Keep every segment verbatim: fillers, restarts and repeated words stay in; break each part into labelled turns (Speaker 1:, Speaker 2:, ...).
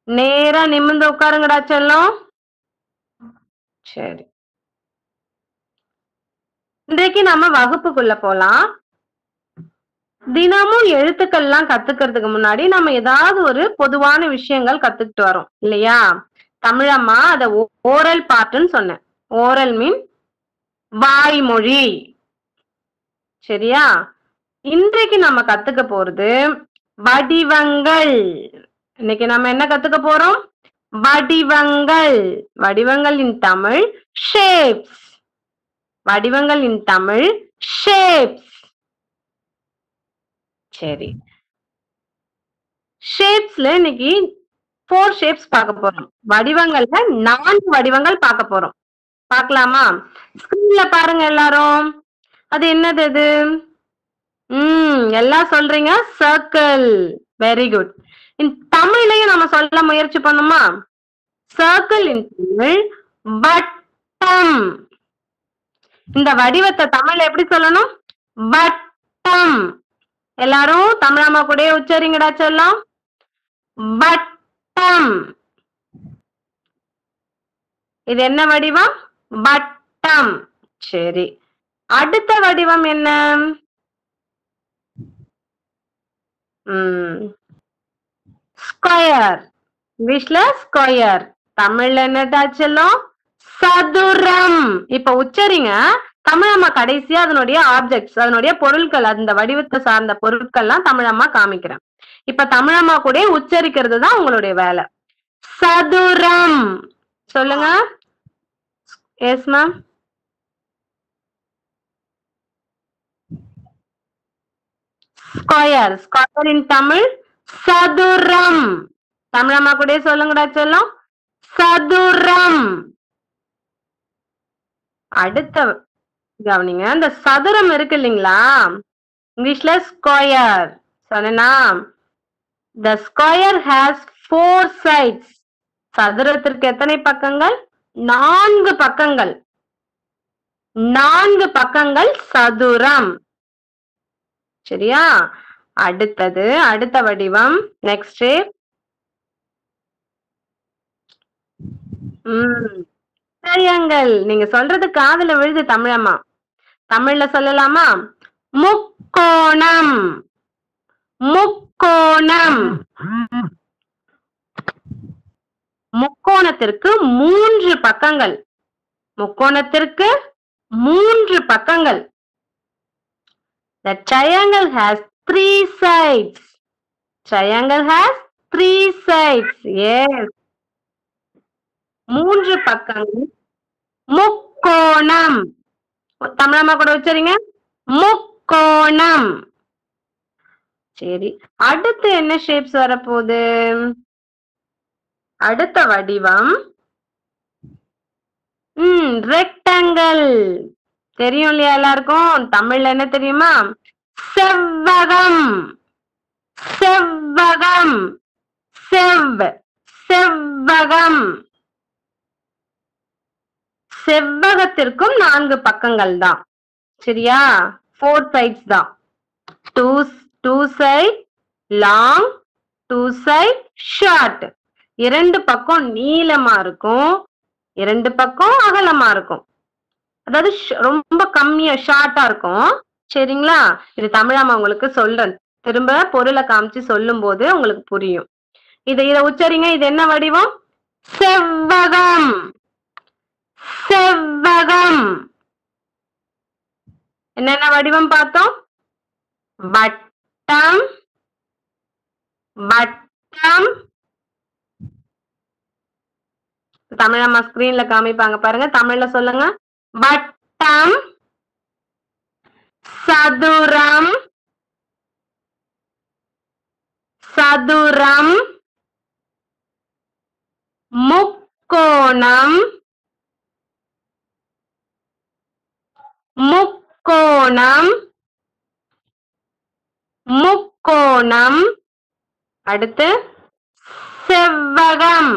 Speaker 1: நேரா நிமிர்ந்து உட்காருங்கடா செல்லம். சரி, இன்றைக்கு நம்ம வகுப்புக்குள்ள போலாம். தினமும் எழுத்துக்கள்லாம் கத்துக்கிறதுக்கு முன்னாடி நம்ம ஏதாவது ஒரு பொதுவான விஷயங்கள் கத்துக்கிட்டு வரோம் இல்லையா? தமிழம்மா அத ஓரல் பார்ட்னு சொன்னேன். ஓரல் மீன் வாய்மொழி. சரியா? இன்றைக்கு நம்ம கத்துக்க போறது வடிவங்கள். இன்னைக்கு நம்ம என்ன கத்துக்க போறோம்? வடிவங்கள். வடிவங்கள் இன் தமிழ் ஷேப்ஸ். வடிவங்கள் இன் தமிழ் ஷேப்ஸ். சரி, ஷேப்ஸ்ல இன்னைக்கு ஃபோர் ஷேப்ஸ் பார்க்க போறோம். வடிவங்கள்ல நான்கு வடிவங்கள் பார்க்க போறோம். பார்க்கலாமா? ஸ்கிரீன்ல பாருங்க எல்லாரும். அது என்னது அது? ம் எல்லாம் சொல்றீங்க சர்க்கிள். Very good. இன் தமிழ்லயும் நம்ம சொல்ல முயற்சி பண்ணுமா? சர்க்கிள் இன் தமிழ் வட்டம். இந்த வடிவத்தை தமிழ்ல எப்படி சொல்லணும்? வட்டம். எல்லாரும் தமிழம்மா கூட உச்சரிங்கடா சொல்லலாம். வட்டம். இது என்ன வடிவம்? வட்டம். சரி, அடுத்த வடிவம் என்ன? ம் ஸ்கொயர். இங்கிலீஷ்ல ஸ்கொயர், தமிழ்ல என்னடா சொல்லும்? சதுரம். இப்ப உச்சரிங்க. தமிழம்மா கடைசியா அதனுடைய ஆப்ஜெக்ட்ஸ், அதனுடைய பொருட்கள், அந்த வடிவத்தை சார்ந்த பொருட்கள்லாம் தமிழம்மா காமிக்கிறேன். இப்ப தமிழம்மா கூட உச்சரிக்கிறது தான் உங்களுடைய வேலை. சதுரம் சொல்லுங்க. Yes ma'am. Square. Square in Tamil சதுரம். தமிழம்மா கூட சொல்லுங்கடா சொல்லும். சதுரம். அடுத்த கவனிங்க. இந்த சதுரம் இருக்கு இல்லைங்களா? இங்கிலீஷ்ல ஸ்கொயர் சொன்னா, the square has four sides. சதுரத்திற்கு எத்தனை பக்கங்கள்? நான்கு பக்கங்கள். நான்கு பக்கங்கள் சதுரம். சரியா? அடுத்தது அடுத்த வடிவம் நெக்ஸ்ட். ம் ட்ரையாங்கிள். நீங்க சொல்றது காதுல விழுது தமிழம்மா. தமிழ்ல சொல்லலாமா? முக்கோணம். முக்கோணம். முக்கோணத்திற்கு மூன்று பக்கங்கள். முக்கோணத்திற்கு மூன்று பக்கங்கள். The triangle has three sides. Triangle has three sides. Yes. மூன்று பக்கங்கள். முக்கோணம். தமிழம்மா கூட உச்சரிங்க. முக்கோணம். சரி, அடுத்து என்ன ஷேப்ஸ் வரப்போகுது? அடுத்த வடிவம் ம் ரெக்டாங்கிள். தெரியும் இல்லையா எல்லாருக்கும்? தமிழ்ல என்ன தெரியுமா? செவ்வகம். செவ்வகம். செவ் செவ்வகம். செவ்வகத்திற்கும் நான்கு பக்கங்கள் தான். சரியா? ஃபோர் சைட்ஸ் தான். Two two side long, two side short. இரண்டு பக்கம் நீளமா இருக்கும், இரண்டு பக்கம் அகலமா இருக்கும். அதாவது ரொம்ப கம்மியா ஷார்ட்டா இருக்கும். சரிங்களா? இது தமிழாம உங்களுக்கு சொல்றேன். திரும்ப பொருளை காமிச்சு சொல்லும் போது உங்களுக்கு புரியும். இதை இதை உச்சரிங்க. இது என்ன வடிவம்? செவ்வகம். செவ்வகம். என்னென்ன வடிவம் பார்த்தோம்? வட்டம், வட்டம். தமிழம்மா ஸ்கிரீன்ல காமிப்பாங்க பாருங்க. தமிழ்ல சொல்லுங்க. வட்டம், சதுரம், சதுரம், முக்கோணம், முக்கோணம், முக்கோணம். அடுத்து செவ்வகம்.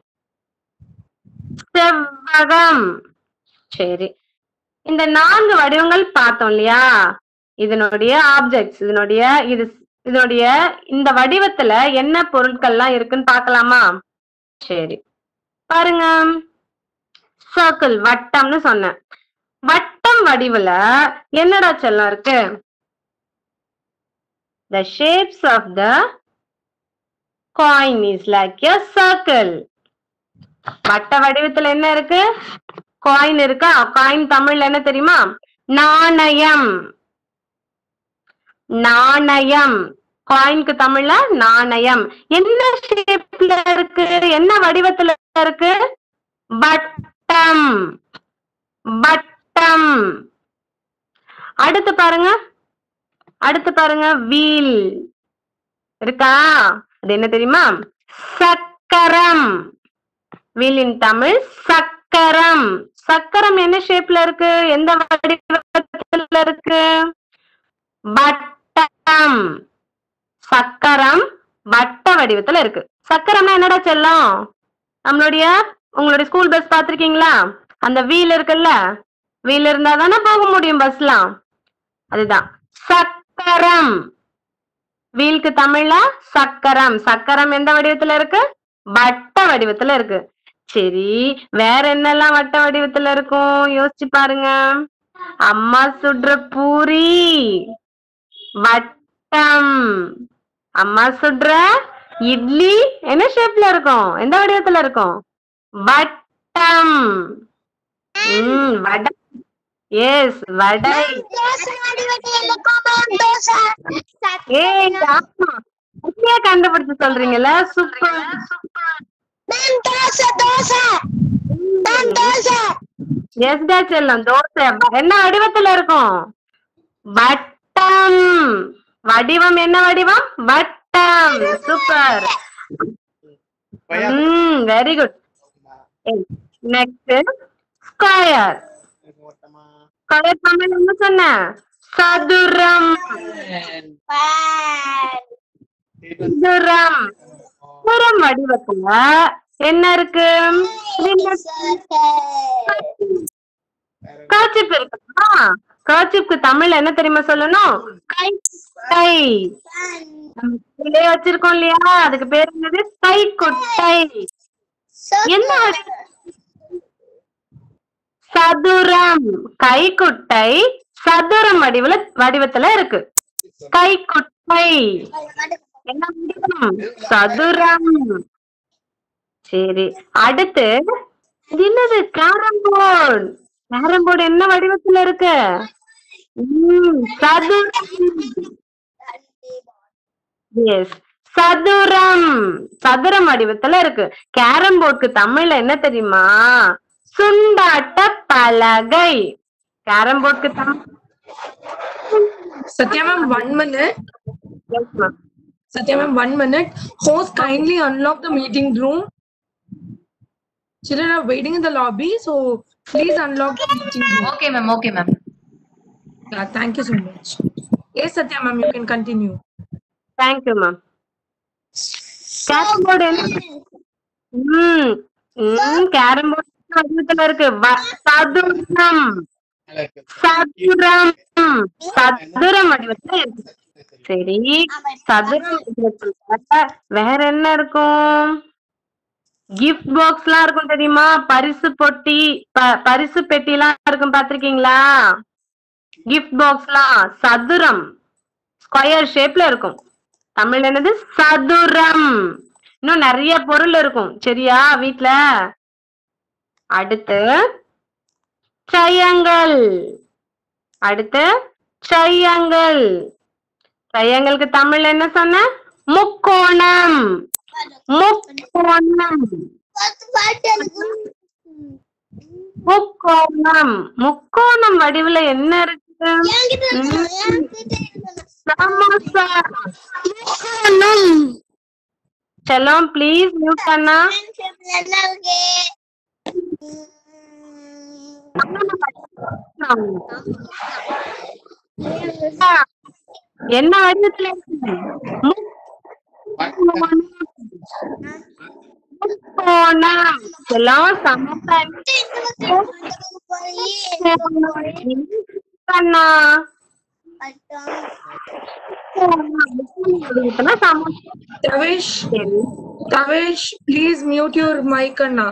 Speaker 1: செவ்வகம். சரி, இந்த நான்கு வடிவங்கள் பார்த்தோம் இல்லையா? இதனுடைய ஆப்ஜெக்ட்ஸ், இதனுடைய இது இதனுடைய இந்த வடிவத்துல என்ன பொருட்கள்லாம் இருக்குன்னு பார்க்கலாமா? சரி பாருங்க, சர்க்கிள் வட்டம்னு சொன்னேன். வட்டம் வடிவுல என்னடா செல்லம் இருக்கு? The shapes of the coin is like a circle. வட்ட வடிவத்துல என்ன இருக்கு? காயின் இருக்கா? காயின் தமிழ்ல என்ன தெரியுமா? நாணயம். நாணயம். காயினுக்கு தமிழ்ல நாணயம். என்ன ஷேப்ல இருக்கு? என்ன வடிவத்துல இருக்கு? வட்டம். வட்டம். அடுத்து பாருங்க, அடுத்து பாருங்க, வீல் இருக்கா? அது என்ன தெரியுமா? சக்கரம். வீலின் தமிழ் சக்கரம். சக்கரம் என்ன ஷேப்ல இருக்கு? எந்த வடிவத்துல இருக்கு? வட்டம். சக்கரம் வட்ட வடிவத்துல இருக்கு. சக்கரம்னா என்னடா செல்லம்? நம்மளுடைய உங்களுடைய ஸ்கூல் பஸ் பாத்திருக்கீங்களா? அந்த வீல் இருக்குல்ல, வீல் இருந்தா தானே போக முடியும் பஸ்லாம். அதுதான் சக்கரம். வீலுக்கு தமிழ்ல சக்கரம். சக்கரம் எந்த வடிவத்துல இருக்கு? வட்ட வடிவத்துல இருக்கு. சரி, வேற என்னெல்லாம் வட்ட வடிவத்துல இருக்கும்? யோசிச்சு பாருங்க. அம்மா சுடுற பூரி வட்டம். அம்மா சுடுற இட்லி என்ன ஷேப்ல இருக்கும்? எந்த வடிவத்துல இருக்கும்? வட்டம். உம் வடை. எஸ், வடை. கண்டுபிடிச்சு சொல்றீங்கல்ல, சூப்பர். எஸ்டா செல்லம், தோசை என்ன வடிவத்துல இருக்கும்? வட்டம். வடிவம் என்ன வடிவம்? வட்டம். சூப்பர். ம் very good. Next square. Square தமிழ் என்ன சொன்ன? சதுரம். சதுரம். சதுரம் வடிவத்துல என்ன இருக்கு? கர்ச்சிப் இருக்கா? கர்ச்சிப்க்கு தமிழ்ல என்ன தெரியுமா சொல்லணும்? கைக்குட்டை. வச்சிருக்கோம் இல்லையா, அதுக்கு பேர் என்னது? கைக்குட்டை. என்ன சதுரம். கைக்குட்டை சதுரம் வடிவுல வடிவத்துல இருக்கு. கைக்குட்டை என்ன வடிவம்? சதுரம். சரி, அடுத்து இது என்னது? Carrom board. கேரம் போர்டு என்ன வடிவத்துல இருக்கு? சதுரம். எஸ், சதுரம். சதுரம் வடிவத்துல இருக்கு. கேரம் போர்டுக்கு தமிழ்ல என்ன தெரியுமா? சுண்டாட்ட பலகை. கேரம் போர்டுக்கு தமிழ்.
Speaker 2: Satya ma'am, one minute.
Speaker 1: Yes, ma'am.
Speaker 2: Satya ma'am, one minute. Host, kindly unlock the meeting room. Children are waiting in the lobby, so please unlock the meeting room.
Speaker 3: Okay, ma'am. Okay, ma'am.
Speaker 2: Yeah, thank you so much. Yes, Satya ma'am, you can continue.
Speaker 1: Thank you, ma'am. Carrom board என்ன? ம் ம் carrom board வடிவத்துல இருக்கு. சதுரம். சதுரம். சதுரம் வடிவத்துல இருக்கு. சரி, சதுரம் வடிவத்துல வேற என்ன இருக்கும்? கிஃப்ட் பாக்ஸ் எல்லாம் இருக்கும் தெரியுமா? பரிசு பொட்டி, பரிசு பெட்டி எல்லாம் இருக்கும், பாத்திருக்கீங்களா? கிஃப்ட் பாக்ஸ் எல்லாம் சதுரம் ஸ்கொயர் ஷேப்ல இருக்கும். தமிழ் என்னது? சதுரம். இன்னும் நிறைய பொருள் இருக்கும், சரியா வீட்ல. அடுத்து ட்ரையாங்கிள். அடுத்து ட்ரையாங்கிள். ட்ரையாங்கிளுக்கு தமிழ் என்ன சொன்ன? முக்கோணம். முக்கோணம். முக்கோணம். முக்கோணம் வடிவுல என்ன இருக்கு? சமோசா. செல்லம் ப்ளீஸ் மியூட் பண்ணா. என்ன வடிவத்துல இருக்கு? முக்கோணம். செல்லம் சமோசா பண்ணா.
Speaker 2: Tavish, Tavish, please mute your mic, Anna.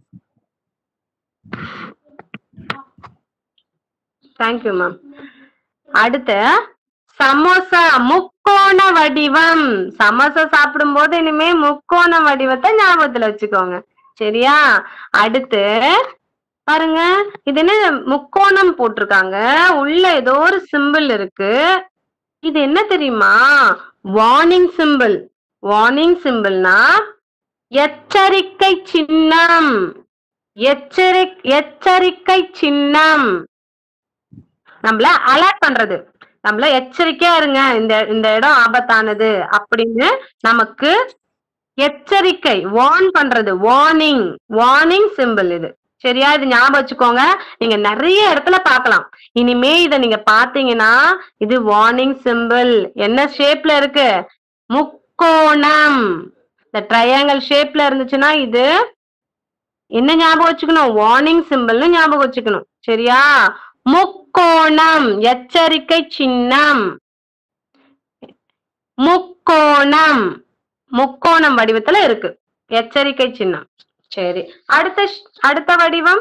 Speaker 1: Thank you, ma'am. அடுத்து சமோசா முக்கோண வடிவம். சமோசா சாப்பிடும் போது இனிமே முக்கோண வடிவத்தை ஞாபகத்துல வச்சுக்கோங்க. சரியா? அடுத்து பாருங்க, இது என்ன முக்கோணம் போட்டிருக்காங்க, உள்ள ஏதோ ஒரு சிம்பிள் இருக்கு. இது என்ன தெரியுமா? Warning simple. வார்னிங் சிம்பிள்னா எச்சரிக்கை சின்னம். எச்சரி எச்சரிக்கை சின்னம் நம்மள அலர்ட் பண்றது, நம்மள எச்சரிக்கையா இருங்க, இந்த இந்த இடம் ஆபத்தானது அப்படின்னு நமக்கு எச்சரிக்கை, வார்ன் பண்றது, வார்னிங் வார்னிங் சிம்பிள் இது. சரியா? இது ஞாபகம் வச்சுக்கோங்க. நீங்க நிறைய இடத்துல பார்க்கலாம். இனிமே இத நீங்க பாத்தீங்கன்னா இது வார்னிங் சிம்பிள். என்ன ஷேப்ல இருக்கு? முக்கோணம். இந்த ட்ரையாங்கிள் ஷேப்ல இருந்துச்சுன்னா இது என்ன ஞாபகம் வச்சுக்கணும்? வார்னிங் சிம்பிள்னு ஞாபகம் வச்சுக்கணும். சரியா? முக்கோணம், எச்சரிக்கை சின்னம். முக்கோணம் முக்கோணம் வடிவத்துல இருக்கு எச்சரிக்கை சின்னம். சரி, அடுத்த அடுத்த வடிவம்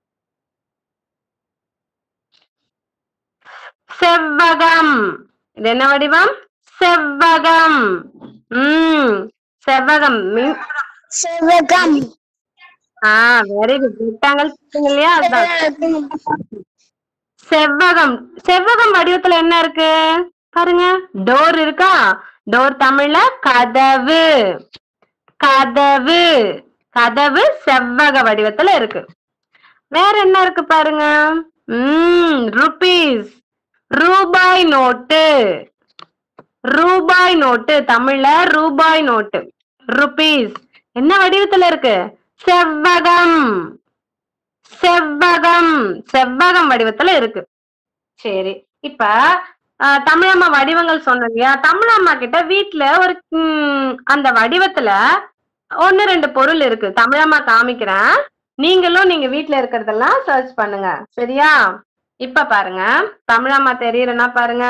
Speaker 1: செவ்வகம். இது என்ன வடிவம்? செவ்வகம். உம் செவ்வகம்
Speaker 3: செவ்வகம்.
Speaker 1: ஆஹ் வெரி குட். ரெக்டாங்கிள் இல்லையா? அதுதான் செவ்வகம். செவ்வகம் வடிவத்துல என்ன இருக்கு பாருங்க. டோர் இருக்கா? டோர் தமிழ்ல கதவு. கதவு கதவு செவ்வக வடிவத்துல இருக்கு. வேற என்ன இருக்கு பாருங்க. உம் ருபீஸ், ரூபாய் நோட்டு. ரூபாய் நோட்டு தமிழ்ல ரூபாய் நோட்டு. ருபீஸ் என்ன வடிவத்துல இருக்கு? செவ்வகம். செவ்வகம் செவ்வகம் வடிவத்துல இருக்கு. சரி, இப்ப தமிழம்மா வடிவங்கள் சொன்னோம் இல்லையா? தமிழம்மா கிட்ட வீட்டுல ஒரு அந்த வடிவத்துல ஒன்னு ரெண்டு பொருள் இருக்கு. தமிழம்மா காமிக்கிறேன், நீங்களும் நீங்க வீட்டுல இருக்கிறதெல்லாம் சர்ச் பண்ணுங்க. சரியா? இப்ப பாருங்க, தமிழம்மா தெரியுறேன்னா பாருங்க.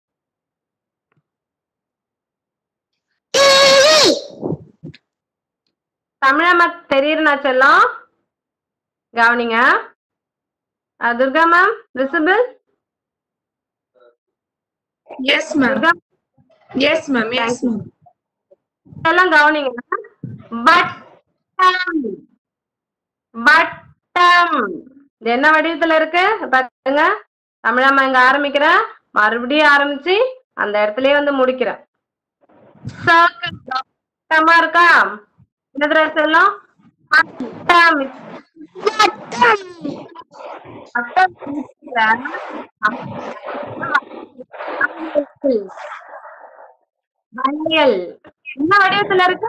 Speaker 1: தமிழம்மா தெரியுறேன்னா செல்லம் கவனிங்க. Durga ma'am visible?
Speaker 2: Yes ma'am. Yes ma'am. Yes ma'am.
Speaker 1: எல்லாம் கவனிங்க. வட்டம். வட்டம் என்ன வடிவத்துல இருக்கு பாருங்க. தமிழம்மா இங்க ஆரம்பிக்கிற, மறுபடியும் ஆரம்பிச்சு அந்த இடத்துலயே வந்து முடிக்கிற. சர்க்கிள் வட்டமா இருக்கா? என்ன சொல்லலாம்? வட்டம். வளையல் என்ன வடிவத்துல இருக்கு?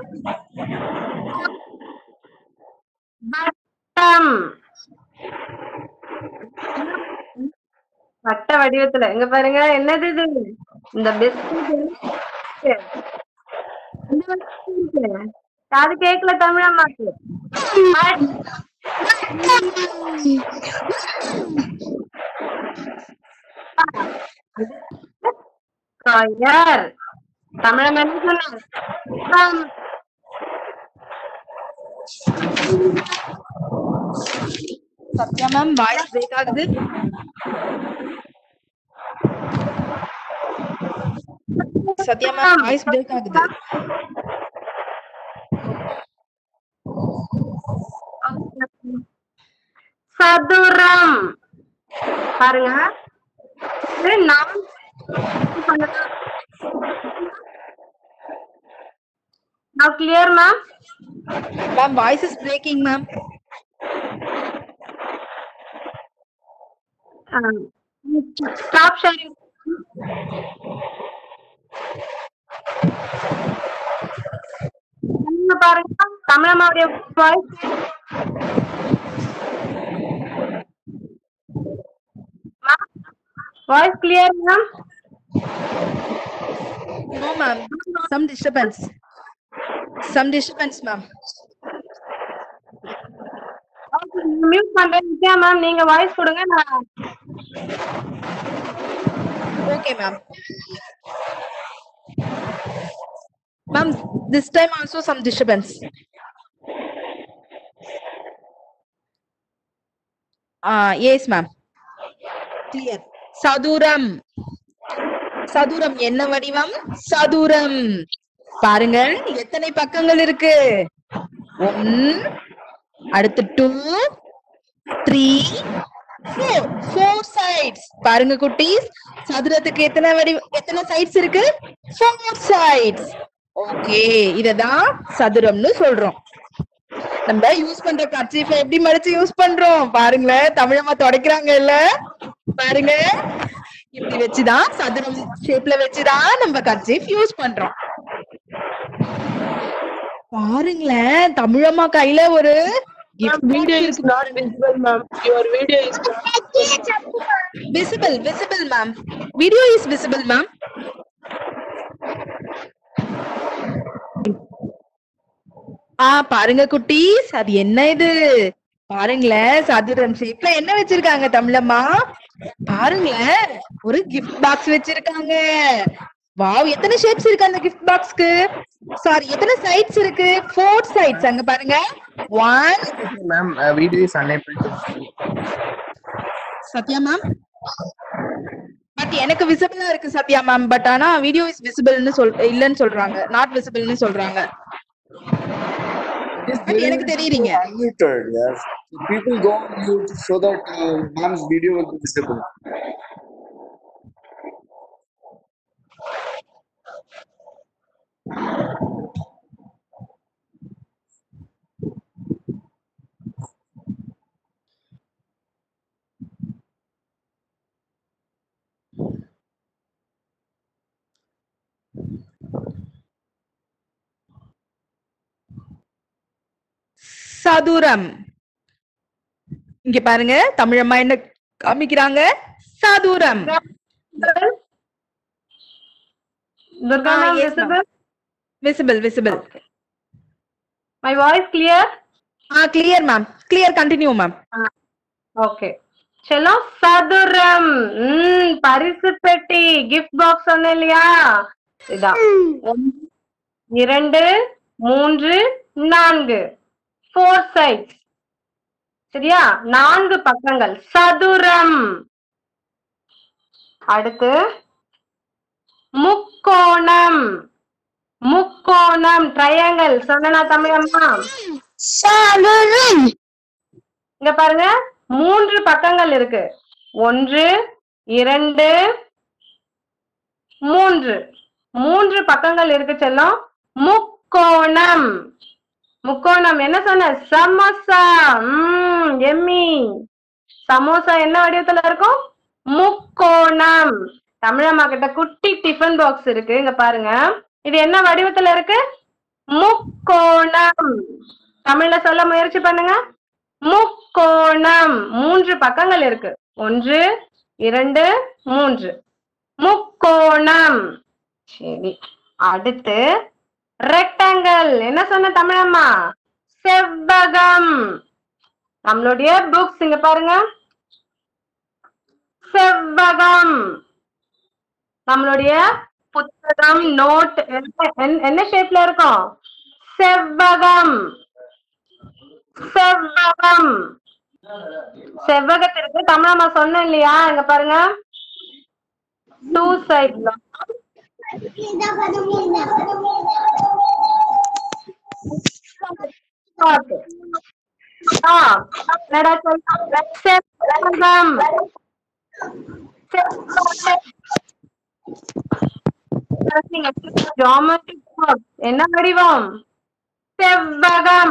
Speaker 1: வட்டம். வட்ட வடிவத்துல எங்க பாருங்க. என்னது இது? இந்த பிஸ்கட். அது கேக்கல தமிழம்மாக்கு. தமிழம் என்ன சொன்ன?
Speaker 3: சத்யா மேம் வாய்ஸ் பிரேக் ஆகுது. சத்யா மேம் வாய்ஸ் பிரேக் ஆகுது.
Speaker 1: சதுரம் பாருங்க. Now clear ma'am?
Speaker 3: Ma'am voice is breaking ma'am.
Speaker 1: Um, stop sharing. பாருங்க தமிழம்மாவுடைய voice. Voice clear ma'am?
Speaker 3: No ma'am, some disturbance. Some disturbance ma'am.
Speaker 1: Mute பண்றேன் நித்யா மேம், நீங்க வாய்ஸ் கொடுங்க. நான்
Speaker 3: Okay ma'am. Ma'am, this time also some disturbance. Ah, yes, ma'am. Clear. சதுரம். சதுரம் என்ன வடிவம்? சதுரம். பாருங்க எத்தனை பக்கங்கள் இருக்கு? ஒன், அடுத்து two, three, four. Four sides. பாருங்க குட்டீஸ், சதுரத்துக்கு எத்தனை வடி எத்தனை சைட்ஸ் இருக்கு? Four sides. ஓகே, இததான் சதுரம்னு சொல்றோம். நம்ம யூஸ் பண்ற கர்ச்சீஃபை எப்படி மடிச்சு யூஸ் பண்றோம் பாருங்களேன். தமிழம்மா துடைக்கிறாங்க இல்ல, பாருங்க இப்படி வச்சுதான் சதுரம் ஷேப்ல வச்சுதான் நம்ம கர்ச்சீஃப் யூஸ் பண்றோம். பாருங்களேன் தமிழம்மா கையில ஒரு
Speaker 2: Video is not visible, ma'am. Your video is not
Speaker 3: visible. Visible, ma'am. Video is visible, ma'am. ஆ பாருங்க குட்டீஸ், அது என்ன இது பாருங்களேன். சதுரம் ஷேப்ல என்ன வச்சிருக்காங்க தமிழம்மா? பாருங்களேன் ஒரு கிஃப்ட் பாக்ஸ் வச்சிருக்காங்க. வாவ், எத்தனை ஷேப்ஸ் இருக்கு அந்த கிஃப்ட் பாக்ஸ்க்கு? சாரி, எத்தனை சைட்ஸ் இருக்கு? Four sides. அங்க பாருங்க. One.
Speaker 4: Ma'am, uh, video is unable to see.
Speaker 3: Sathya ma'am, but எனக்கு விசிபிளா இருக்கு சத்யா மேம். பட் ஆனா வீடியோ இஸ் விசிபிள்னு சொல் இல்லன்னு சொல்றாங்க, நாட் விசிபிள்னு சொல்றாங்க. பட் எனக்கு தெரியுறீங்க.
Speaker 4: Unmuted, yes. People go on mute so that uh, ma'am's video will be visible.
Speaker 3: சதுரம். இங்க பாருங்க தமிழம்மா என்ன காமிக்கிறாங்க? சதுரம்.
Speaker 1: Durga
Speaker 3: Ah,
Speaker 1: ma'am,
Speaker 3: yes, ma'am.
Speaker 1: visible?
Speaker 3: Visible, visible.
Speaker 1: My voice clear?
Speaker 3: Ah, clear ma'am. Clear, continue ma'am.
Speaker 1: Okay, चलो சதுரம். ம் பரிசு பெட்டி கிஃப்ட் பாக்ஸ் சொன்னேன் இல்லையா, இதான். ஒன்று, இரண்டு, மூன்று, நான்கு. Four sides. சரியா? நான்கு பக்கங்கள். சதுரம். அடுத்து முக்கோணம். முக்கோணம் ட்ரையாங்கிள் சொன்னா தமிழம்மா? இங்க பாருங்க, மூன்று பக்கங்கள் இருக்கு. ஒன்று, இரண்டு, மூன்று. மூன்று பக்கங்கள் இருக்கு செல்லம். முக்கோணம். முக்கோணம் என்ன சொன்ன? சமோசா. உம் எம்மி. சமோசா என்ன வடிவத்துல இருக்கும்? முக்கோணம். தமிழம்மா கிட்ட குட்டி டிஃபன் பாக்ஸ் இருக்கு, இங்க பாருங்க. இது என்ன வடிவத்துல இருக்கு? முக்கோணம். தமிழ்ல சொல்ல முயற்சி பண்ணுங்க. முக்கோணம். மூன்று பக்கங்கள் இருக்கு. ஒன்று, இரண்டு, மூன்று. முக்கோணம். சரி, அடுத்து ரெக்டாங்கிள். என்ன சொன்ன தமிழம்மா? செவ்வகம். நம்மளுடைய புக்ஸ் இங்க பாருங்க. செவ்வகம். நம்மளுடைய புத்தகம், நோட் என்ன ஷேப்ல இருக்கும்? செவ்வகம். செவ்வகம். செவ்வகத்திற்கு தமிழம்மா சொன்னேன் இல்லையா, இங்க பாருங்க. டூ சைட்ல என்ன வடிவம்? செவ்வகம்.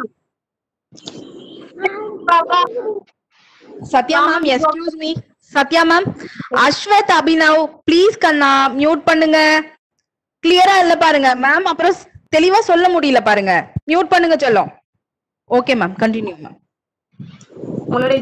Speaker 3: Sathya ma'am, excuse me. Sathya ma'am, Ashwath Abhinav please கண்ணா மியூட் பண்ணுங்க. கிளியரா இல்ல பாருங்க மேம், அப்புறம் தெளிவா சொல்ல முடியல பாருங்க. மியூட் பண்ணுங்க சொல்லும். Okay ma'am, continue ma'am.
Speaker 1: உங்களுடைய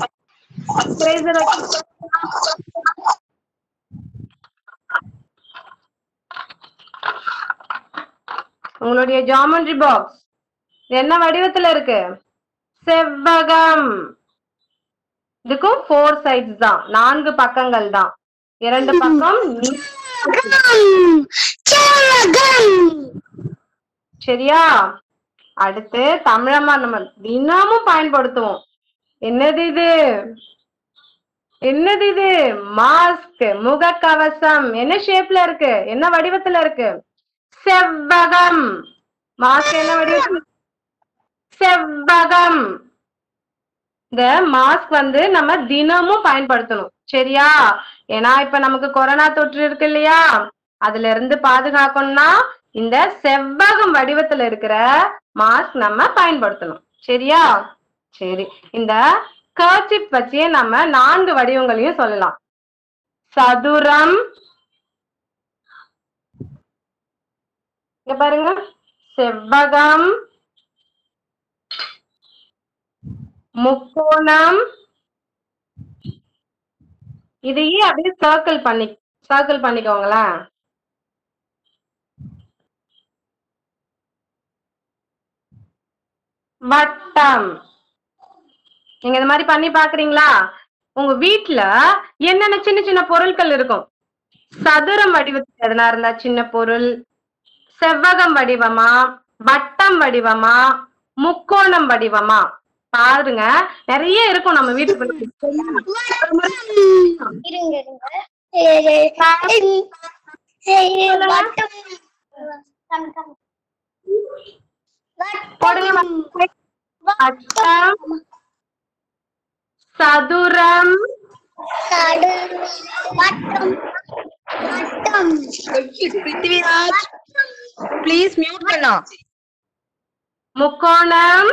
Speaker 1: உங்களுடைய ஜாமெட்ரி பாக்ஸ் என்ன வடிவத்துல இருக்கு? செவ்வகம். இதுக்கும் ஃபோர் சைட்ஸ் தான், நான்கு பக்கங்கள் தான். இரண்டு பக்கம் சரியா? அடுத்து தமிழம்மா நம்ம தினமும் பயன்படுத்துவோம். என்னது இது? என்னது இது? மாஸ்க், முகக்கவசம். என்ன ஷேப்ல இருக்கு? என்ன வடிவத்துல இருக்கு? செவ்வகம். மாஸ்க் என்ன வடிவம்? செவ்வகம். இந்த மாஸ்க் வந்து நம்ம தினமும் பயன்படுத்தணும். சரியா? ஏன்னா இப்ப நமக்கு கொரோனா தொற்று இருக்கு இல்லையா? அதுல இருந்து பாதுகாக்கணும்னா இந்த செவ்வகம் வடிவத்துல இருக்கிற மாஸ்க் நம்ம பயன்படுத்தணும். சரியா? சரி, இந்த கர்ச்சிப் வச்சே நம்ம நான்கு வடிவங்களையும் சொல்லலாம். சதுரம், இங்க பாருங்க, செவ்வகம், முக்கோணம், இதையே அப்படியே சர்க்கிள் பண்ணி சர்க்கிள் பண்ணிக்கோங்களேன். வட்டம். நீங்க இந்த மாதிரி பண்ணி பாக்குறீங்களா? உங்க வீட்டுல என்னென்ன சின்ன சின்ன பொருட்கள் இருக்கும்? சதுரம் வடிவத்துல எதனா இருந்தா சின்ன பொருள், செவ்வகம் வடிவமா, வட்டம் வடிவமா, முக்கோணம் வடிவமா? பாருங்க, நிறைய இருக்கும் நம்ம வீட்டுக்கு. வட்டம், சதுரம்,
Speaker 3: பிருத்திவிராஜ் ப்ளீஸ் மியூட் பண்ணா.
Speaker 1: முக்கோணம்,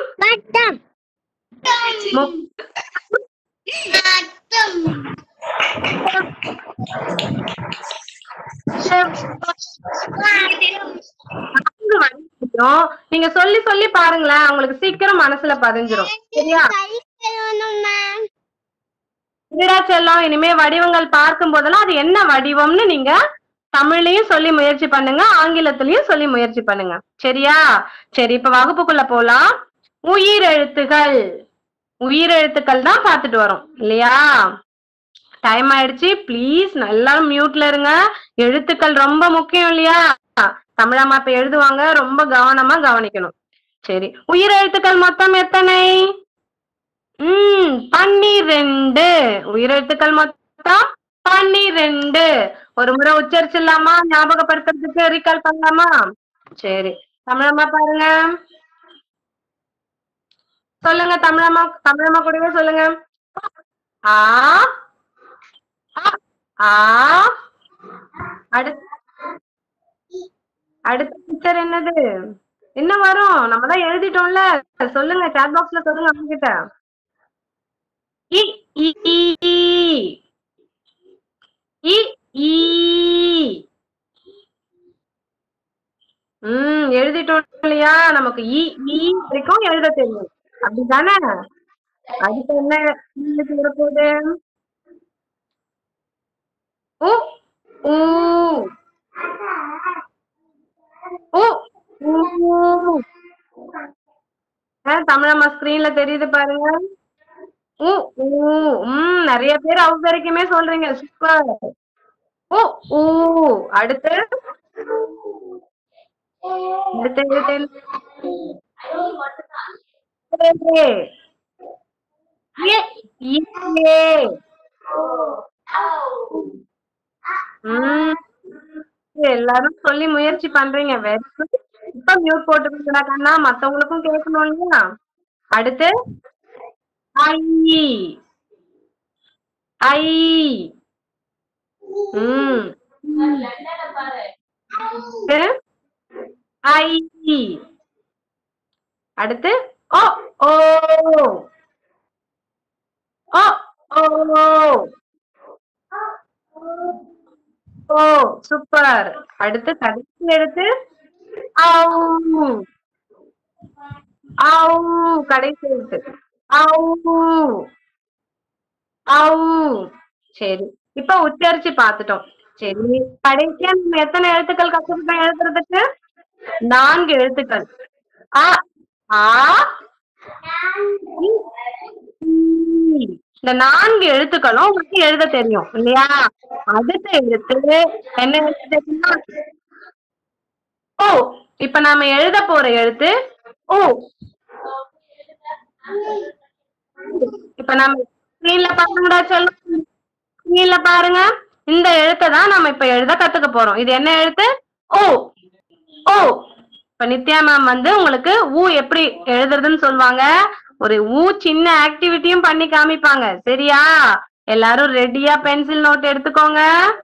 Speaker 1: நீங்க சொல்லி சொல்லி பாருங்களேன், உங்களுக்கு சீக்கிரம் மனசுல பதிஞ்சிரும். சரியா? இல்லடா செல்லம், இனிமே வடிவங்கள் பார்க்கும் போதெல்லாம் அது என்ன வடிவம்னு நீங்க தமிழ்லயும் சொல்லி முயற்சி பண்ணுங்க, ஆங்கிலத்திலயும் சொல்லி முயற்சி பண்ணுங்க. சரியா? சரி, இப்ப வகுப்புக்குள்ள போலாம். உயிரெழுத்துகள். உயிரெழுத்துக்கள் தான் பார்த்துட்டு வரோம் இல்லையா? டைம் ஆயிடுச்சு, பிளீஸ் எல்லாரும் மியூட்ல இருங்க. எழுத்துக்கள் ரொம்ப முக்கியம் இல்லையா? தமிழம்மா இப்ப எழுதுவாங்க, ரொம்ப கவனமா கவனிக்கணும். சரி, உயிரெழுத்துக்கள் மொத்தம் எத்தனை? உம் பன்னிரெண்டு. உயிரெழுத்துக்கள் மொத்தம் பன்னிரெண்டு. ஒரு முறை உச்சரிச்சிடலாமா? ஞாபகப்படுத்துறதுக்கு ரீகால் பண்ணலாமா? சரி, தமிழம்மா பாருங்க, சொல்லுங்க. தமிழம்மா தமிழம்மா கூடவே சொல்லுங்க. ஆ, ஆ. அடுத்து அடுத்த பிக்சர் என்னது? என்ன வரும்? நம்ம தான் எழுதிட்டோம்ல. சொல்லுங்க, சாட் பாக்ஸ்ல சொல்லுங்க அவங்க கிட்ட. இ இ இ இ. ம் எழுதிட்டோம் இல்லையா? நமக்கு இ இ வரைக்கும் எழுத தெரியும், அப்படிதானே? அடுத்து என்ன எழுத்து வரப்போகுது? உ ஊ உ ஊ. தமிழம்மா ஸ்கிரீன்ல தெரியுது பாருங்க. உ ஊ. ம் நிறைய பேர் அவங்க வரைக்குமே சொல்றீங்க, சூப்பர். உ ஊ. அடுத்து அடுத்து எழுத்து எல்லாரும் சொல்லி முயற்சி பண்றீங்க. Very good. இப்ப மியூட் போட்டுருக்கா கண்ணா, மத்தவங்களுக்கும் கேட்கணும் இல்லையா? அடுத்து ஐ ஐ. ம் ஐ. அடுத்து ஓ ஓ ஓ ஓ ஓ. சூப்பர். அடுத்து கடைசி எடுத்து ஆவு ஆவு. கடைசி எடுத்து ஆவு ஆவு. சரி, இப்ப உச்சரிச்சு பார்த்துட்டோம். சரி, கடைசியா நம்ம எத்தனை எழுத்துக்கள் கத்துக்கிட்டோம் எழுதுறதுக்கு? நான்கு எழுத்துக்கள். ஆ ஆ இந்த நான்கு எழுத்துக்களும் உங்களுக்கு எழுத தெரியும் இல்லையா? அடுத்த எழுத்து என்ன எழுத்து தெரியுமா? ஓ இப்ப நாம எழுத போற எழுத்து ஓ. இப்ப நம்ம ஸ்கிரீன்ல பாருங்கடா சொல்ல, ஸ்கிரீன்ல பாருங்க. இந்த எழுத்தை தான் நம்ம இப்ப எழுத கத்துக்க போறோம். இது என்ன எழுத்து? ஓ. ஓ. இப்ப நித்யா மேம் வந்து உங்களுக்கு ஊ எப்படி எழுதுறதுன்னு சொல்லுவாங்க. ஒரு ஊ சின்ன ஆக்டிவிட்டியும் பண்ணி காமிப்பாங்க. சரியா? எல்லாரும் ரெடியா பென்சில் நோட் எடுத்துக்கோங்க.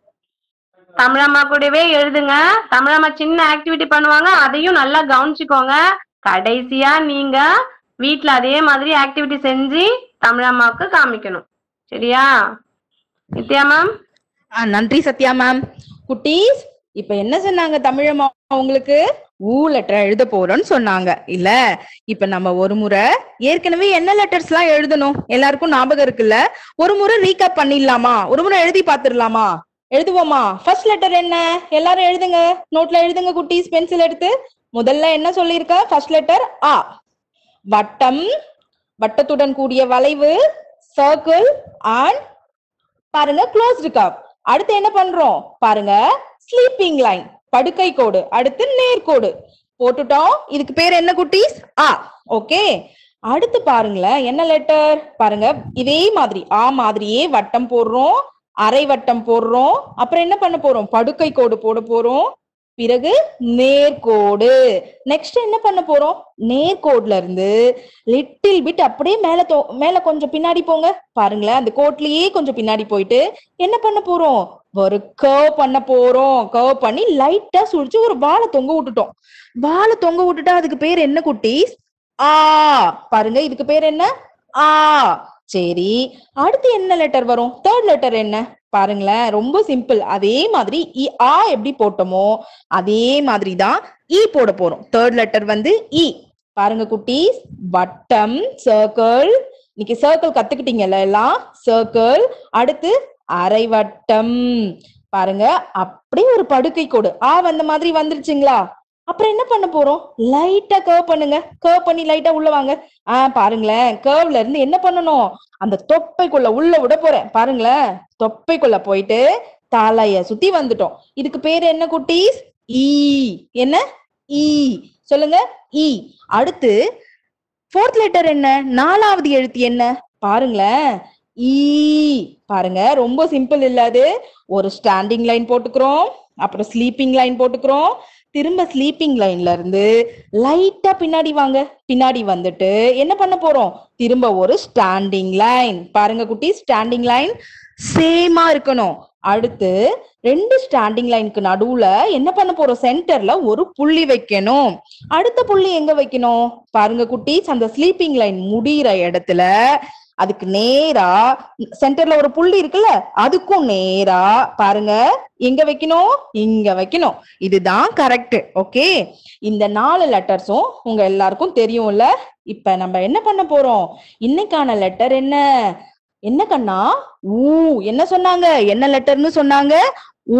Speaker 1: தமிழம்மா கூடவே எழுதுங்க. தமிழம்மா சின்ன ஆக்டிவிட்டி பண்ணுவாங்க, அதையும் நல்லா கவனிச்சுக்கோங்க. கடைசியா நீங்க வீட்ல அதே மாதிரி ஆக்டிவிட்டி செஞ்சு தமிழம்மாவுக்கு காமிக்கணும். சரியா நித்யா மேம்?
Speaker 3: நன்றி சத்யா மேம். குட்டீஸ், இப்ப என்ன சொன்னாங்க தமிழம்மா உங்களுக்கு? ஊ லெட்டர் எழுத போறோம்னு சொன்னாங்க இல்ல? இப்ப நம்ம ஒரு முறை ஏற்கனவே என்ன லெட்டர்ஸ் எல்லாம் எழுதணும் எல்லாருக்கும் ஞாபகம் இருக்குல்ல? ஒரு முறை ரீகேப் பண்ணிடலாமா? ஒரு முறை எழுதி பாத்துடலாமா? எழுதுவோமா? ஃபர்ஸ்ட் லெட்டர் என்ன? எல்லாரும் எழுதுங்க, நோட்ல எழுதுங்க குட்டீஸ், பென்சில் எடுத்து. முதல்ல என்ன சொல்லிருக்க? ஃபர்ஸ்ட் லெட்டர் ஆ. வட்டம், வட்டத்துடன் கூடிய வளைவு, சர்க்கிள் அண்ட் பாருங்க க்ளோஸ்டு கர்வ். அடுத்து என்ன பண்றோம் பாருங்க? ஸ்லீப்பிங் லைன், படுக்கை கோடு. அடுத்து நேர்கோடு போட்டுட்டோம். இதுக்கு பேர் என்ன குட்டீஸ்? ஆ. ஓகே. அடுத்து பாருங்களேன், என்ன லெட்டர் பாருங்க. இதே மாதிரி ஆ மாதிரியே வட்டம் போடுறோம், அரை வட்டம் போடுறோம். அப்புறம் என்ன பண்ண போறோம்? படுக்கை கோடு போட போறோம். பிறகு நேர்கோடு. நெக்ஸ்ட் என்ன பண்ண போறோம்? நேர்கோடுல இருந்து லிட்டில் பிட் அப்படியே மேல மேல கொஞ்சம் பின்னாடி போங்க. பாருங்களேன், அந்த கோட்லயே கொஞ்சம் பின்னாடி போயிட்டு என்ன பண்ண போறோம்? ஒரு கர்வ் பண்ண போறோம். கர்வ் பண்ணி லைட்டா சுழிச்சு ஒரு வாழை தொங்க விட்டுட்டோம். வாழை தொங்க விட்டுட்டா அதுக்கு பேர் என்ன குட்டீஸ்? ஆ. பாருங்க, இதுக்கு பேர் என்ன? ஆ. சரி, அடுத்து என்ன லெட்டர் வரும்? தேர்ட் லெட்டர் என்ன பாருங்களேன், ரொம்ப சிம்பிள். அதே மாதிரி ஆ எப்படி போட்டோமோ அதே மாதிரி தான் ஈ போட போறோம். தேர்ட் லெட்டர் வந்து ஈ. பாருங்க குட்டீஸ், வட்டம், சர்க்கிள். இன்னைக்கு சர்க்கிள் கத்துக்கிட்டீங்கல்ல எல்லாம்? சர்க்கிள். அடுத்து அரை வட்டம். பாருங்க, அப்படியே ஒரு படுக்கை கோடு. ஆ வந்த மாதிரி வந்துருச்சுங்களா? அப்புறம் என்ன பண்ண போறோம்? லைட்டா கர்வ் பண்ணுங்க. கர்வ் பண்ணி லைட்டா உள்ள வாங்க. ஆஹ் பாருங்களேன், கர்வ்ல இருந்து என்ன பண்ணணும்? அந்த தொப்பைக்குள்ள உள்ள விட போறேன். பாருங்களேன், தொப்பைக்குள்ள போயிட்டு தலைய சுத்தி வந்துட்டோம். இதுக்கு பேரு என்ன குட்டீஸ்? ஈ. என்ன? ஈ. சொல்லுங்க, ஈ. அடுத்து ஃபோர்த் லெட்டர் என்ன? நாலாவது எழுத்து என்ன பாருங்களேன்? ஈ. பாருங்க, ரொம்ப சிம்பிள் இல்ல அது? ஒரு ஸ்டாண்டிங் லைன் போட்டுக்கிறோம், அப்புறம் ஸ்லீப்பிங் லைன் போட்டுக்கிறோம். திரும்ப ஸ்லீப்பிங் லைன்ல இருந்து லைட்டா பின்னாடி வாங்க. பின்னாடி வந்துட்டு என்ன பண்ண போறோம்? திரும்ப ஒரு ஸ்டாண்டிங் லைன். பாருங்க குட்டி, ஸ்டாண்டிங் லைன் சேமா இருக்கணும். அடுத்து ரெண்டு ஸ்டாண்டிங் லைனுக்கு நடுவுல என்ன பண்ண போறோம்? சென்டர்ல ஒரு புள்ளி வைக்கணும். அடுத்த புள்ளி எங்க வைக்கணும் பாருங்க குட்டீஸ்? அந்த ஸ்லீப்பிங் லைன் முடிகிற இடத்துல அதுக்கு நேரா சென்டர்ல ஒரு புள்ளி இருக்குல்ல, அதுக்கும் நேரா பாருங்க எங்க வைக்கணும்? இங்க வைக்கணும். இதுதான் கரெக்ட். ஓகே, இந்த நாலு லெட்டர்ஸும் உங்க எல்லாருக்கும் தெரியும்ல? இப்ப நம்ம என்ன பண்ண போறோம்? இன்னைக்கான லெட்டர் என்ன? என்ன கண்ணா? ஊ. என்ன சொன்னாங்க? என்ன லெட்டர்னு சொன்னாங்க? ஊ.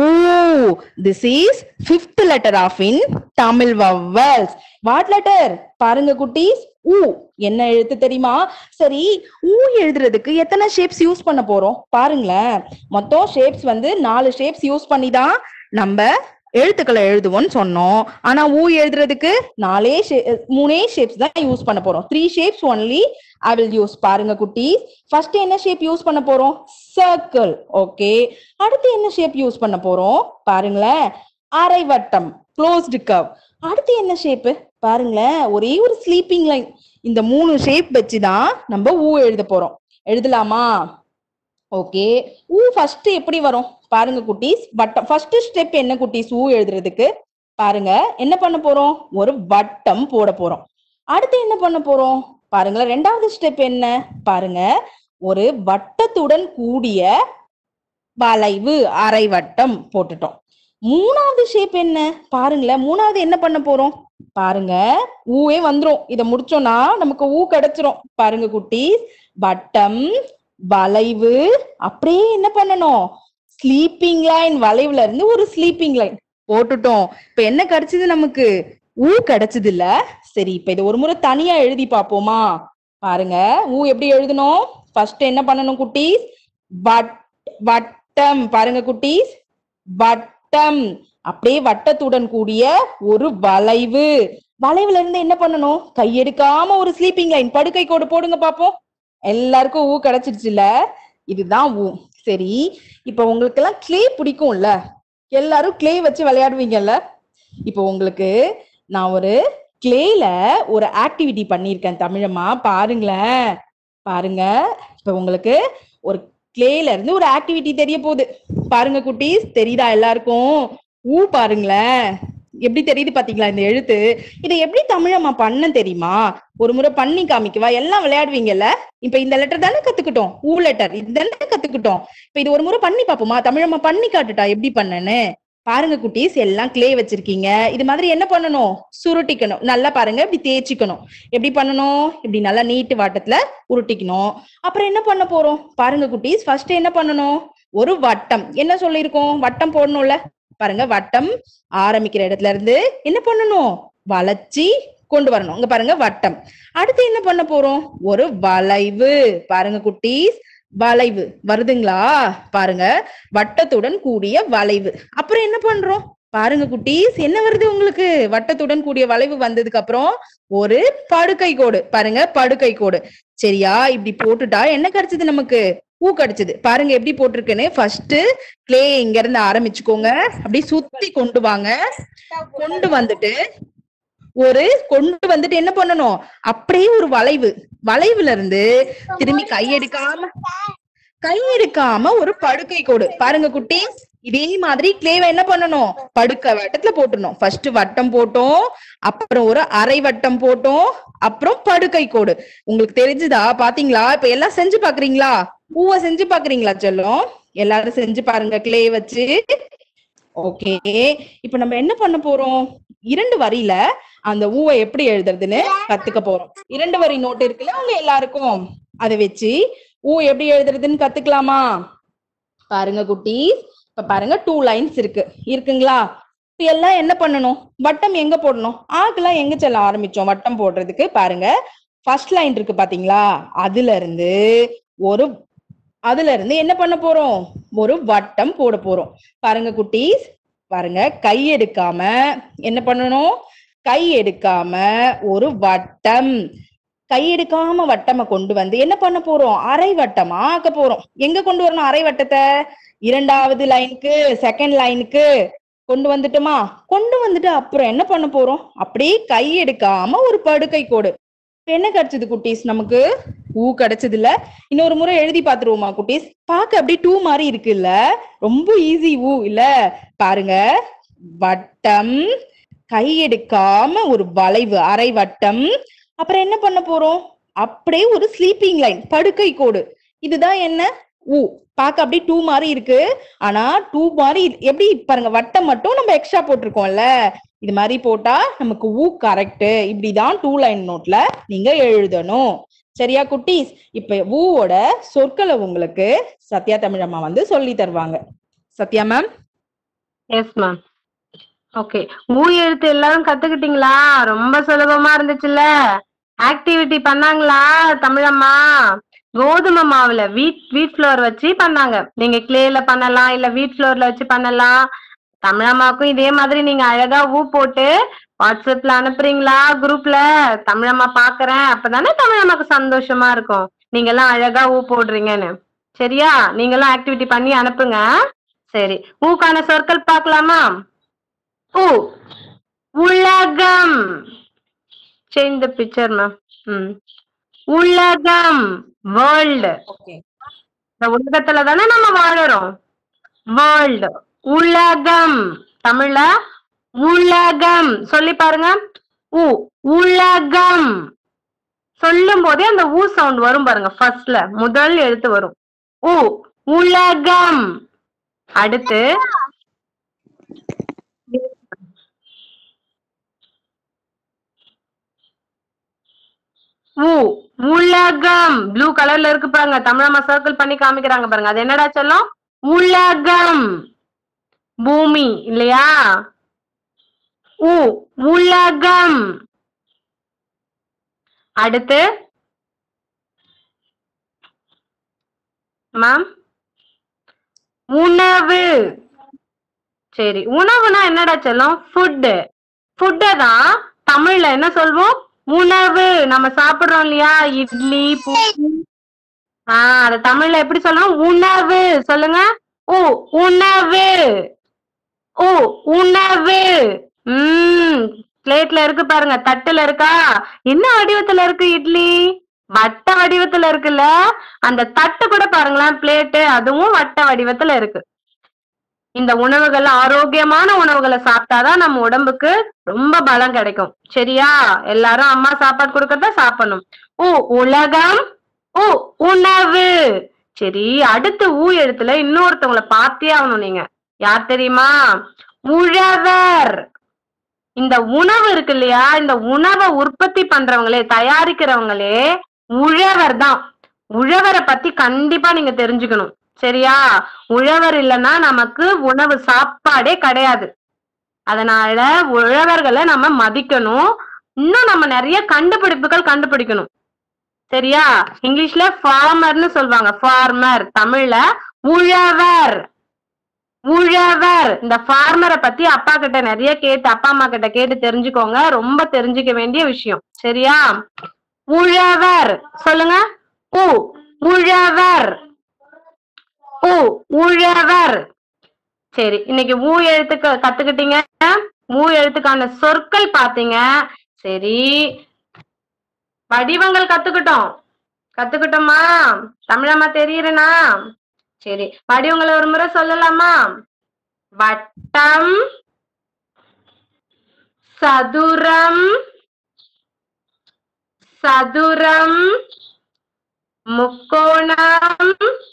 Speaker 3: This is fifth letter of in Tamil vowels. What letter? பாருங்க குட்டீஸ், ஊ. என்ன எழுத்து தெரியுமா? சரி, ஊ எழுதுறதுக்கு எத்தனை ஷேப்ஸ் யூஸ் பண்ண போறோம் பாருங்களேன். மொத்தம் ஷேப்ஸ் வந்து நாலு ஷேப்ஸ் யூஸ் பண்ணி தான் நம்ம எழுத்துக்களை எழுதுவோம்னு சொன்னோம். ஆனா ஊ எழுதுறதுக்கு நாலே மூணே ஷேப்ஸ் தான் யூஸ் பண்ண போறோம். Three shapes only I will use. பாருங்க குட்டீஸ், ஃபர்ஸ்ட் என்ன ஷேப் யூஸ் பண்ண போறோம்? சர்க்கிள். ஓகே, அடுத்து என்ன ஷேப் யூஸ் பண்ண போறோம் பாருங்களேன்? அரை வட்டம், க்ளோஸ்டு கர்வ். அடுத்து என்ன ஷேப் பாருங்களேன்? ஒரே ஒரு ஸ்லீப்பிங் லைன். இந்த மூணு ஷேப் வச்சுதான் நம்ம ஊ எழுத போறோம். எழுதலாமா? ஓகே, ஊ ஃபர்ஸ்ட் எப்படி வரும் பாருங்க குட்டீஸ்? வட்டம். ஃபர்ஸ்ட் ஸ்டெப் என்ன குட்டீஸ் ஊ எழுதுறதுக்கு? பாருங்க, என்ன பண்ண போறோம்? ஒரு வட்டம் போட போறோம். அடுத்து என்ன பண்ண போறோம் பாருங்களேன்? ரெண்டாவது ஸ்டெப் என்ன பாருங்க? ஒரு வட்டத்துடன் கூடிய வளைவு, அரை வட்டம் போட்டுட்டோம். மூணாவது ஷேப் என்ன பாருங்களேன்? மூணாவது என்ன பண்ண போறோம் பாருங்க? ஊவே வந்துரும். இத முடிச்சோம்னா நமக்கு ஊ கிடைச்சிரும். பாருங்க குட்டீஸ், வட்டம், வளைவு, அப்படியே என்ன பண்ணணும்? Sleeping line. வளைவுல இருந்து ஒரு ஸ்லீப்பிங் லைன் போட்டுட்டோம். இப்ப என்ன கிடைச்சது நமக்கு? ஊ கிடைச்சது இல்ல? சரி, இப்ப இதை ஒரு முறை தனியா எழுதி பாப்போமா? பாருங்க, ஊ எப்படி எழுதணும்? ஃபர்ஸ்ட் என்ன பண்ணணும் குட்டீஸ்? வட் வட்டம். பாருங்க குட்டீஸ், வட்டம். வட்டம். அப்படியே வட்டத்துடன் கூடிய ஒரு வளைவு. வளைவுல இருந்து என்ன பண்ணணும்? கையெடுக்காம ஒரு ஸ்லீப்பிங் லைன், படுக்கை கோடு போடுங்க பாப்போம். எல்லாருக்கும் ஊ கிடைச்சிருச்சுல. இதுதான் ஊ. சரி, இப்ப உங்களுக்கு எல்லாம் கிளே பிடிக்கும்ல, எல்லாரும் கிளே வச்சு விளையாடுவீங்கல்ல. இப்ப உங்களுக்கு நான் ஒரு கிளேல ஒரு ஆக்டிவிட்டி பண்ணிருக்கேன் தமிழம்மா, பாருங்களேன். பாருங்க, இப்ப உங்களுக்கு ஒரு கிளேல இருந்து ஒரு ஆக்டிவிட்டி தெரிய போகுது. பாருங்க குட்டீஸ், தெரியுதா எல்லாருக்கும்? ஊ பாருங்களேன், எப்படி தெரியுது பாத்தீங்களா இந்த எழுத்து? இதை எப்படி தமிழம்மா பண்ண தெரியுமா? ஒரு முறை பண்ணி காமிக்கவா? எல்லாம் விளையாடுவீங்கல்ல. இப்ப இந்த லெட்டர் தானே கத்துக்கிட்டோம், ஊ லெட்டர் இதுதானே கத்துக்கிட்டோம். இப்ப இது ஒரு முறை பண்ணி பாப்போமா? தமிழம்மா பண்ணி காட்டுட்டா எப்படி பண்ணன்னு. பாருங்க குட்டீஸ், எல்லாம் கிளே வச்சிருக்கீங்க. இது மாதிரி என்ன பண்ணணும்? சுருட்டிக்கணும். நல்லா பாருங்க, இப்படி தேய்ச்சிக்கணும். எப்படி பண்ணணும்? இப்படி நல்லா நீட்டு வாட்டத்துல உருட்டிக்கணும். அப்புறம் என்ன பண்ண போறோம் பாருங்க குட்டீஸ். ஃபர்ஸ்ட் என்ன பண்ணணும்? ஒரு வட்டம். என்ன சொல்லியிருக்கோம்? வட்டம் போடணும்ல. பாருங்க, வட்டம் ஆரம்பிக்கிற இடத்துல இருந்து என்ன பண்ணணும்? வளைச்சி கொண்டு வரணும். இங்க பாருங்க வட்டம். அடுத்து என்ன பண்ண போறோம்? ஒரு வளைவு. பாருங்க குட்டீஸ், வளைவு வருதுங்களா? பாருங்க, வட்டத்துடன் கூடிய வளைவு. அப்புறம் என்ன பண்றோம்? பாருங்க குட்டீஸ், என்ன வருது உங்களுக்கு? வட்டத்துடன் கூடிய வளைவு வந்ததுக்கு அப்புறம் ஒரு படுக்கை கோடு. பாருங்க, படுக்கை கோடு. சரியா? இப்படி போட்டுட்டா என்ன கிடைச்சது நமக்கு? ஊ கிடைச்சது. பாருங்க எப்படி போட்டிருக்குன்னு. ஃபர்ஸ்ட் கிளே இங்க இருந்து ஆரம்பிச்சுக்கோங்க. அப்படி சுத்தி கொண்டு வாங்க. கொண்டு வந்துட்டு ஒரு கொண்டு வந்துட்டு என்ன பண்ணணும்? அப்படியே ஒரு வளைவு. வளைவுல இருந்து திரும்பி கையெடுக்காம கையெடுக்காம ஒரு படுக்கை கோடு. பாருங்க குட்டி, இதே மாதிரி கிளேவை என்ன பண்ணணும்? படுக்கை வட்டத்துல போட்டுடணும். ஃபர்ஸ்ட் வட்டம் போட்டோம், அப்புறம் ஒரு அரை வட்டம் போட்டோம், அப்புறம் படுக்கை கோடு. உங்களுக்கு தெரிஞ்சுதா? பாத்தீங்களா? இப்ப எல்லாம் செஞ்சு பாக்குறீங்களா? பூவை செஞ்சு பாக்குறீங்களா செல்லம்? எல்லாரும் செஞ்சு பாருங்க கிளே வச்சு. ஓகே, இப்ப நம்ம என்ன பண்ண போறோம்? இரண்டு வரியில அந்த ஊவை எப்படி எழுதுறதுன்னு கத்துக்க போறோம். இரண்டு வரி நோட் இருக்குல்ல உங்க எல்லாருக்கும், அதை வச்சு ஊ எப்படி எழுதுறதுன்னு கத்துக்கலாமா? பாருங்க குட்டி, இப்ப பாருங்க டூ லைன்ஸ் இருக்கு இருக்குங்களா? இப்ப எல்லாம் என்ன பண்ணணும்? வட்டம் எங்க போடணும்? ஆக்கெல்லாம் எங்க செல்ல ஆரம்பிச்சோம் வட்டம் போடுறதுக்கு? பாருங்க, ஃபர்ஸ்ட் லைன் இருக்கு பாத்தீங்களா? அதுல இருந்து ஒரு அதுல இருந்து என்ன பண்ண போறோம்? ஒரு வட்டம் போட போறோம். பாருங்க குட்டீஸ், பாருங்க, கை எடுக்காம என்ன பண்ணணும்? கை எடுக்காம ஒரு வட்டம். கை எடுக்காம வட்டமா கொண்டு வந்து என்ன பண்ண போறோம்? அரை வட்டமா ஆக்க போறோம். எங்க கொண்டு வரணும் அரை வட்டத்தை? இரண்டாவது லைனுக்கு, செகண்ட் லைனுக்கு கொண்டு வந்துட்டோமா? கொண்டு வந்துட்டு அப்புறம் என்ன பண்ண போறோம்? அப்படியே கை எடுக்காம ஒரு படுக்கை கோடு. என்ன கிடைச்சது குட்டீஸ்? நமக்கு ஊ கிடைச்சது இல்ல. இன்னொரு முறை எழுதி பாத்துருவோமா குட்டீஸ்? பாக்க அப்படியே டூ மாதிரி இருக்குல்ல, ரொம்ப ஈஸி ஊ இல்ல. பாருங்க, வட்டம், கை எடுக்காம ஒரு வளைவு, அரை வட்டம், அப்புறம் என்ன பண்ண போறோம்? அப்படியே ஒரு ஸ்லீப்பிங் லைன், படுக்கை கோடு. இதுதான் என்ன? ஊ. பாக்க அப்படியே டூ மாதிரி இருக்கு, ஆனா டூ மாதிரி எப்படி பாருங்க, வட்டம் மட்டும் நம்ம எக்ஸ்ட்ரா போட்டிருக்கோம்ல, இது மாதிரி போட்டா நமக்கு ஊ கரெக்ட். இப்படிதான் டூ லைன் நோட்ல நீங்க எழுதணும். சரியா குட்டீஸ்? இப்ப ஊவோட சொற்களை உங்களுக்கு சத்யா தமிழம்மா வந்து சொல்லி தருவாங்க. Sathya ma'am.
Speaker 1: Yes ma'am. Okay, ஊ எழுத்து எல்லாரும் கத்துக்கிட்டீங்களா? ரொம்ப சுலபமா இருந்துச்சுல்ல? ஆக்டிவிட்டி பண்ணாங்களா தமிழம்மா? கோதுமை மாவுல வீட் வீட் ஃப்ளோர் வச்சு பண்ணாங்க. நீங்க கிளேல பண்ணலாம், இல்ல வீட் ஃப்ளோர்ல வச்சு பண்ணலாம். தமிழம்மாவுக்கும் இதே மாதிரி நீங்க அழகா ஊ போட்டு வாட்ஸ்அப்ல அனுப்புறீங்களா குரூப்ல? தமிழம்மா பாக்குறேன், அப்பதானே தமிழம்மாக்கு சந்தோஷமா இருக்கும் நீங்க எல்லாம் அழகா ஊ போடுறீங்கன்னு. சரியா? நீங்க எல்லாம் ஆக்டிவிட்டி பண்ணி அனுப்புங்க. சரி, ஊக்கான சொற்கள் பார்க்கலாமா? ஊ, உலகம். Change the picture ma'am. ம், உலகம், வேர்ல்டு. இந்த உலகத்துல தானே நம்ம வாழறோம். வேர்ல்டு, உலகம். தமிழ்ல உலகம் சொல்லி பாருங்க. உ, உலகம். சொல்லும் போதே அந்த ஊ சவுண்ட் வரும் பாருங்க. ஃபர்ஸ்ட்ல முதல் எழுத்து வரும். உ, உலகம். அடுத்து ஊ, உலகம். ப்ளூ கலர்ல இருக்கு பாருங்க, தமிழம்மா சர்க்கிள் பண்ணி காமிக்கிறாங்க பாருங்க. அது என்னடா சொல்லும்? உலகம், பூமி இல்லையா? உ, உலகம். அடுத்து மேம், உணவு. சரி, உணவுனா என்னடா செல்லம்? ஃபுட்டு. ஃபுட்டை தான் தமிழ்ல என்ன சொல்வோம்? உணவு. நம்ம சாப்பிடுறோம் இல்லையா, இட்லி, பூரி. ஆஹ் அது தமிழ்ல எப்படி சொல்லணும்? உணவு. சொல்லுங்க. ஓ உணவு. ஓ உணவு. உம் பிளேட்ல இருக்கு பாருங்க, தட்டுல இருக்கா? என்ன வடிவத்துல இருக்கு இட்லி? வட்ட வடிவத்துல இருக்குல்ல. அந்த தட்டு கூட பாருங்களேன், பிளேட்டு, அதுவும் வட்ட வடிவத்துல இருக்கு. இந்த உணவுகள் ஆரோக்கியமான உணவுகளை சாப்பிட்டாதான் நம்ம உடம்புக்கு ரொம்ப பலம் கிடைக்கும். சரியா? எல்லாரும் அம்மா சாப்பாடு கொடுக்கறத சாப்பிடணும். ஓ உலகம். ஓ உணவு. சரி, அடுத்து ஊ எழுத்துல இன்னொருத்தவங்களை பார்த்தே ஆகணும் நீங்க. யார் தெரியுமா? உழவர். இந்த உணவு இருக்கு இல்லையா, இந்த உணவை உற்பத்தி பண்றவங்களே, தயாரிக்கிறவங்களே உழவர் தான். உழவரை பத்தி கண்டிப்பா நீங்க தெரிஞ்சுக்கணும். சரியா? உழவர் இல்லைன்னா நமக்கு உணவு சாப்பாடே கிடையாது. அதனால உழவர்களை நம்ம மதிக்கணும். இன்னும் நம்ம நிறைய கண்டுபிடிப்புகள் கண்டுபிடிக்கணும். சரியா? இங்கிலீஷ்ல ஃபார்மர்னு சொல்லுவாங்க, ஃபார்மர். தமிழ்ல உழவர். உழவர். இந்த ஃபார்மரை பத்தி அப்பா கிட்ட நிறைய கேட்டு, அப்பா அம்மா கிட்ட கேட்டு தெரிஞ்சுக்கோங்க. ரொம்ப தெரிஞ்சுக்க வேண்டிய விஷயம். சரியா? உழவர். சொல்லுங்க. ஊ உழவர். ஊ உழவர். சரி, இன்னைக்கு ஊ எழுத்துக்கு கத்துக்கிட்டீங்க. ஊ எழுத்துக்கான சொற்கள் பாத்தீங்க. சரி, வடிவங்கள் கத்துக்கிட்டோம். கத்துக்கிட்டோமா? தமிழம்மா தெரியுறனா? சரி, வடிவங்களை ஒரு முறை சொல்லலாமா? வட்டம், சதுரம், சதுரம், முக்கோணம்,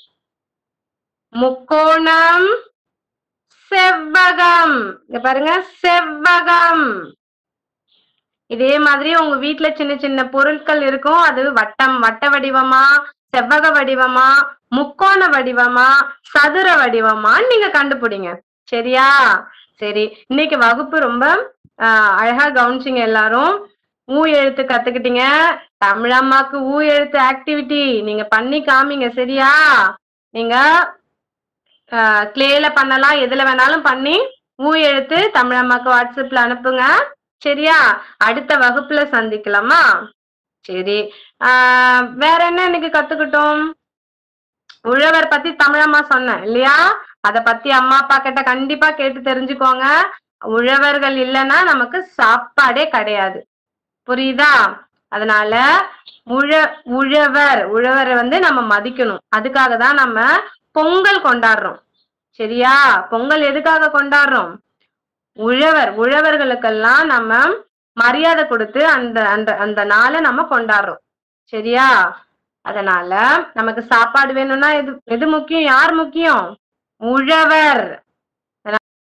Speaker 1: முக்கோணம், செவ்வகம். இங்க பாருங்க, செவ்வகம். இதே மாதிரி உங்க வீட்டுல சின்ன சின்ன பொருட்கள் இருக்கும். அது வட்டம், வட்ட வடிவமா, செவ்வக வடிவமா, முக்கோண வடிவமா, சதுர வடிவமா நீங்க கண்டுபிடிங்க. சரியா? சரி, இன்னைக்கு வகுப்பு ரொம்ப ஆஹ் அழகா கவனிச்சிங்க. எல்லாரும் ஊ எழுத்து கத்துக்கிட்டீங்க. தமிழம்மாக்கு ஊ எழுத்து ஆக்டிவிட்டி நீங்க பண்ணி காமிங்க. சரியா? நீங்க கிளேல பண்ணலாம், எதுல வேணாலும் பண்ணி ஊ எழுத்து தமிழம்மாக்கு வாட்ஸ்அப்ல அனுப்புங்க. சரியா? அடுத்த வகுப்புல சந்திக்கலாமா? சரி, ஆஹ் வேற என்ன இன்னைக்கு கத்துக்கிட்டோம்? உழவர் பத்தி தமிழம்மா சொன்னேன் இல்லையா? அத பத்தி அம்மா அப்பா கிட்ட கண்டிப்பா கேட்டு தெரிஞ்சுக்கோங்க. உழவர்கள் இல்லைன்னா நமக்கு சாப்பாடே கிடையாது. புரியுதா? அதனால உழ உழவர் உழவரை வந்து நம்ம மதிக்கணும். அதுக்காக தான் நம்ம பொங்கல் கொண்டாடுறோம். சரியா? பொங்கல் எதுக்காக கொண்டாடுறோம்? உழவர் உழவர்களுக்கெல்லாம் நம்ம மரியாதை கொடுத்து அந்த அந்த அந்த நாளை நம்ம கொண்டாடுறோம். சரியா? அதனால நமக்கு சாப்பாடு வேணும்னா எது எது முக்கியம்? யார் முக்கியம்? உழவர்.